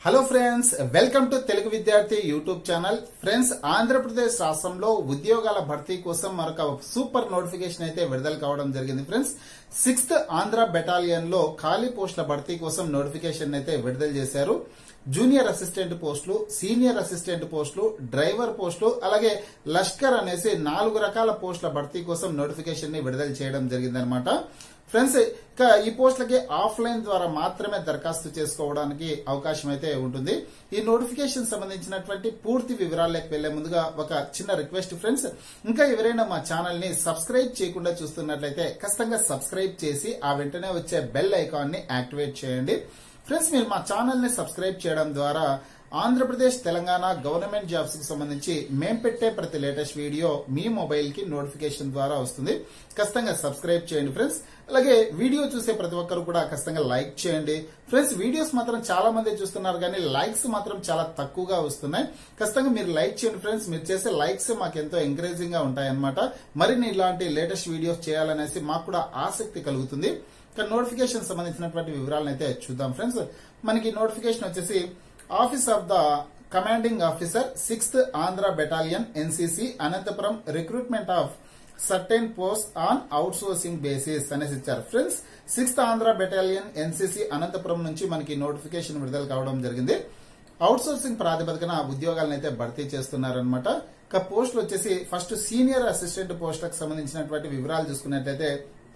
Hello friends, welcome to Telugu Vidyarthi YouTube channel. Friends, Andhra Pradesh రాష్ట్రంలో ఉద్యోగాల భర్తీ కోసం మరొక సూపర్ నోటిఫికేషన్ అయితే విడుదల కావడం జరిగింది. ఫ్రెండ్స్, 6th ఆంధ్ర బెటాలియన్ లో ఖాళీ పోస్టుల భర్తీ కోసం నోటిఫికేషన్ అయితే విడుదల చేశారు. జూనియర్ అసిస్టెంట్ పోస్టులు, సీనియర్ అసిస్టెంట్ పోస్టులు, డ్రైవర్ పోస్టులు, అలాగే లష్కర్ అనేసి 4 రకాల పోస్టుల భర్తీ కోసం నోటిఫికేషన్ ని విడుదల చేయడం జరిగిందనమాట. ఫ్రెండ్స్, ఇక ఈ పోస్టులకి ఆఫ్లైన్ ద్వారా మాత్రమే దరఖాస్తు చేసుకోవడానికి అవకాశం అయితే ఉంటుంది. ఈ నోటిఫికేషన్ సంబంధించినటువంటి పూర్తి వివరాల్లోకి వెళ్లే ముందుగా ఒక చిన్న రిక్వెస్ట్ ఫ్రెండ్స్, ఇంకా ఎవరైనా మా ఛానల్ ని సబ్స్క్రైబ్ చేయకుండా చూస్తున్నట్లయితే ఖచ్చితంగా సబ్స్క్రైబ్ చేసి ఆ వెంటనే వచ్చే బెల్ ఐకాన్ ని యాక్టివేట్ చేయండి. ఫ్రెండ్స్, మీరు మా ఛానల్ ని సబ్స్క్రైబ్ చేయడం ద్వారా ఆంధ్రప్రదేశ్, తెలంగాణ గవర్నమెంట్ జాబ్స్ కి సంబంధించి మేం పెట్టే ప్రతి లేటెస్ట్ వీడియో మీ మొబైల్ కి నోటిఫికేషన్ ద్వారా వస్తుంది. ఖచ్చితంగా సబ్స్క్రైబ్ చేయండి ఫ్రెండ్స్. అలాగే వీడియో చూసే ప్రతి ఒక్కరు కూడా ఖచ్చితంగా లైక్ చేయండి. ఫ్రెండ్స్, వీడియోస్ మాత్రం చాలా మంది చూస్తున్నారు కానీ లైక్స్ మాత్రం చాలా తక్కువగా వస్తున్నాయి. ఖచ్చితంగా మీరు లైక్ చేయండి ఫ్రెండ్స్. మీరు చేసే లైక్స్ మాకు ఎంతో ఎంకరేజింగ్ గా ఉంటాయన్నమాట. మరిన్ని ఇలాంటి లేటెస్ట్ వీడియోస్ చేయాలనేసి మాకు కూడా ఆసక్తి కలుగుతుంది. ఇక నోటిఫికేషన్ సంబంధించినటువంటి వివరాలను అయితే చూద్దాం ఫ్రెండ్స్. మనకి నోటిఫికేషన్ వచ్చేసి office of the commanding officer 6th Andhra battalion NCC Anantapur recruitment of certain post on outsourcing basis అనేసి ఇచ్చారు. Friends, 6th Andhra battalion NCC Anantapur నుంచి మనకి నోటిఫికేషన్ విడుదల కావడం జరిగింది. అవుట్ సోర్సింగ్ ప్రాతిపదికన ఉద్యోగాలను అయితే భర్తీ చేస్తున్నారనమాట. ఇక పోస్టులు వచ్చేసి ఫస్ట్ సీనియర్ అసిస్టెంట్ పోస్టులకు సంబంధించినటువంటి వివరాలు చూసుకున్నట్లయితే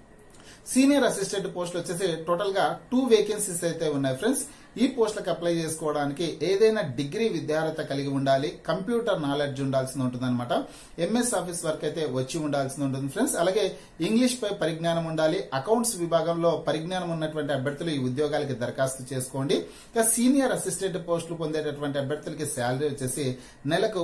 సీనియర్ అసిస్టెంట్ పోస్టులు వచ్చేసి టోటల్ గా 2 వేకెన్సీస్ అయితే ఉన్నాయి. ఫ్రెండ్స్, ఈ పోస్టులకు అప్లై చేసుకోవడానికి ఏదైనా డిగ్రీ విద్యార్హత కలిగి ఉండాలి, కంప్యూటర్ నాలెడ్జ్ ఉండాల్సి ఉంటుంది అనమాట. ఎంఎస్ ఆఫీస్ వర్క్ అయితే వచ్చి ఉండాల్సి ఉంటుంది ఫ్రెండ్స్. అలాగే ఇంగ్లీష్ పై పరిజ్ఞానం ఉండాలి. అకౌంట్స్ విభాగంలో పరిజ్ఞానం ఉన్నటువంటి అభ్యర్థులు ఈ ఉద్యోగాలకి దరఖాస్తు చేసుకోండి. ఇక సీనియర్ అసిస్టెంట్ పోస్టులు పొందేటటువంటి అభ్యర్థులకి శాలరీ వచ్చేసి నెలకు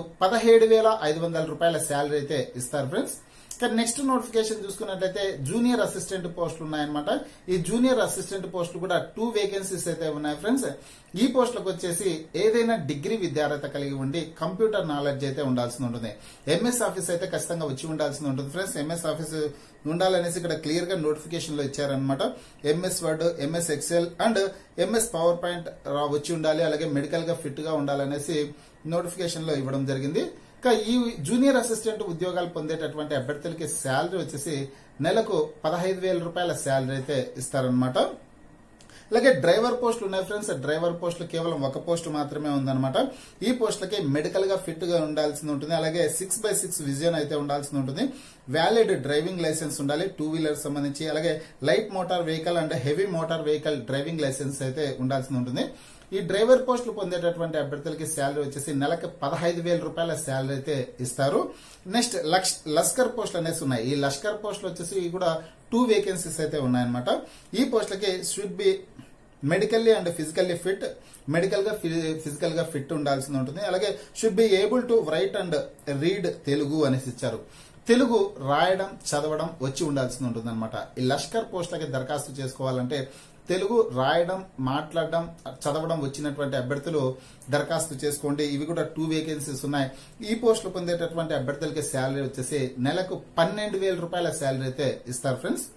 17,500 రూపాయల శాలరీ అయితే ఇస్తారు ఫ్రెండ్స్. నెక్స్ట్ నోటిఫికేషన్ చూసుకున్నట్లయితే జూనియర్ అసిస్టెంట్ పోస్టులు ఉన్నాయన్నమాట. ఈ జూనియర్ అసిస్టెంట్ పోస్టులు కూడా 2 వేకెన్సీస్ అయితే ఉన్నాయి ఫ్రెండ్స్. ఈ పోస్టులకు వచ్చేసి ఏదైనా డిగ్రీ విద్యార్హత కలిగి ఉండి కంప్యూటర్ నాలెడ్జ్ అయితే ఉండాల్సి ఉంటుంది. ఎంఎస్ ఆఫీస్ అయితే ఖచ్చితంగా వచ్చి ఉండాల్సి ఉంటుంది ఫ్రెండ్స్. ఎంఎస్ ఆఫీస్ ఉండాలనేసి ఇక్కడ క్లియర్ గా నోటిఫికేషన్ లో ఇచ్చారనమాట. MS Word, MS Excel and MS PowerPoint వచ్చి ఉండాలి. అలాగే మెడికల్ గా ఫిట్ గా ఉండాలనేసి నోటిఫికేషన్ లో ఇవ్వడం జరిగింది. ఈ జూనియర్ అసిస్టెంట్ ఉద్యోగాలు పొందేటటువంటి అభ్యర్థులకి శాలరీ వచ్చేసి నెలకు 15,000 రూపాయల శాలరీ అయితే ఇస్తారనమాట. అలాగే డ్రైవర్ పోస్టులు ఉన్నాయి ఫ్రెండ్స్. డ్రైవర్ పోస్టులు కేవలం ఒక పోస్ట్ మాత్రమే ఉందన్నమాట. ఈ పోస్టులకి మెడికల్ గా ఫిట్ గా ఉండాల్సి ఉంటుంది. అలాగే 6x6 విజన్ అయితే ఉండాల్సి ఉంటుంది. వ్యాలిడ్ డ్రైవింగ్ లైసెన్స్ ఉండాలి 2 వీలర్ సంబంధించి. అలాగే light motor vehicle and heavy motor vehicle driving licence అయితే ఉండాల్సి ఉంటుంది. ఈ డ్రైవర్ పోస్టులు పొందేటటువంటి అభ్యర్థులకి శాలరీ వచ్చేసి నెలకు 15,000 రూపాయల శాలరీ అయితే ఇస్తారు. నెక్స్ట్ లష్కర్ పోస్టులు అనేసి ఉన్నాయి. ఈ లష్కర్ పోస్టులు వచ్చేసి కూడా 2 వేకెన్సీస్ అయితే ఉన్నాయన్నమాట. ఈ పోస్టులకి should be medically and physically fit, medical గా ఫిజికల్ గా ఫిట్ ఉండాల్సి ఉంటుంది. అలాగే should be able to write and read Telugu అనేసి ఇచ్చారు. తెలుగు రాయడం, చదవడం వచ్చి ఉండాల్సి ఉంటుంది అనమాట. ఈ లష్కర్ పోస్టులకి దరఖాస్తు చేసుకోవాలంటే తెలుగు రాయడం, మాట్లాడడం, చదవడం వచ్చినటువంటి అభ్యర్థులు దరఖాస్తు చేసుకోండి. ఇవి కూడా 2 వేకెన్సీస్ ఉన్నాయి. ఈ పోస్టులు పొందేటటువంటి అభ్యర్థులకి శాలరీ వచ్చేసి నెలకు 12,000 రూపాయల శాలరీ అయితే ఇస్తారు ఫ్రెండ్స్.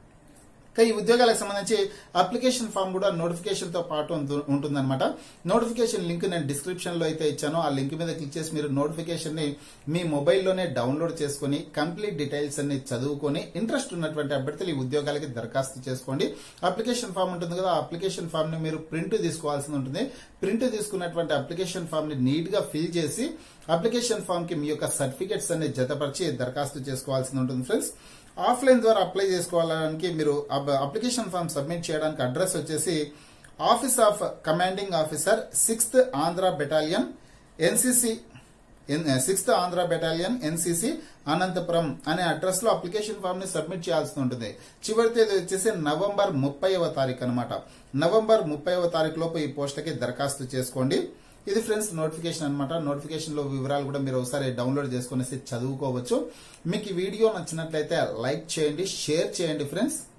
ఈ ఉద్యోగాలకు సంబంధించి అప్లికేషన్ ఫామ్ కూడా నోటిఫికేషన్ తో పాటు ఉంటుందన్నమాట. నోటిఫికేషన్ లింక్ నేను డిస్క్రిప్షన్ లో అయితే ఇచ్చాను. ఆ లింక్ మీద క్లిక్ చేసి మీరు నోటిఫికేషన్ ని మీ మొబైల్లోనే డౌన్లోడ్ చేసుకుని కంప్లీట్ డీటెయిల్స్ అన్ని చదువుకొని ఇంట్రెస్ట్ ఉన్నటువంటి అభ్యర్థులు ఈ ఉద్యోగాలకి దరఖాస్తు చేసుకోండి. అప్లికేషన్ ఫామ్ ఉంటుంది కదా, ఆ అప్లికేషన్ ఫామ్ ని మీరు ప్రింట్ తీసుకోవాల్సి ఉంటుంది. ప్రింట్ తీసుకున్నటువంటి అప్లికేషన్ ఫామ్ ని నీట్ గా ఫిల్ చేసి అప్లికేషన్ ఫామ్ కి మీ యొక్క సర్టిఫికెట్స్ అన్ని జతపరిచి దరఖాస్తు చేసుకోవాల్సి ఉంటుంది ఫ్రెండ్స్. ఆఫ్లైన్ ద్వారా అప్లై చేసుకోవడానికి మీరు అప్లికేషన్ ఫామ్ సబ్మిట్ చేయడానికి అడ్రస్ వచ్చేసి office of commanding officer 6th Andhra battalion NCC 6th Andhra battalion NCC Anantapur అనే అడ్రస్ లో అప్లికేషన్ ఫామ్ ని సబ్మిట్ చేయాల్సి ఉంటుంది. చివరి తేదీ వచ్చేసి నవంబర్ 30వ తారీఖు అనమాట. నవంబర్ 30వ తారీఖు లోపు ఈ పోస్టులకి దరఖాస్తు చేసుకోండి. ఇది ఫ్రెండ్స్ నోటిఫికేషన్ అనమాట. నోటిఫికేషన్ లో వివరాలు కూడా మీరు ఒకసారి డౌన్లోడ్ చేసుకునేసి చదువుకోవచ్చు. మీకు ఈ వీడియో నచ్చినట్లయితే లైక్ చేయండి, షేర్ చేయండి ఫ్రెండ్స్.